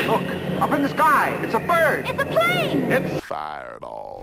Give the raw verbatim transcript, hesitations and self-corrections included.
Look, up in the sky. It's a bird. It's a plane! It's fired all.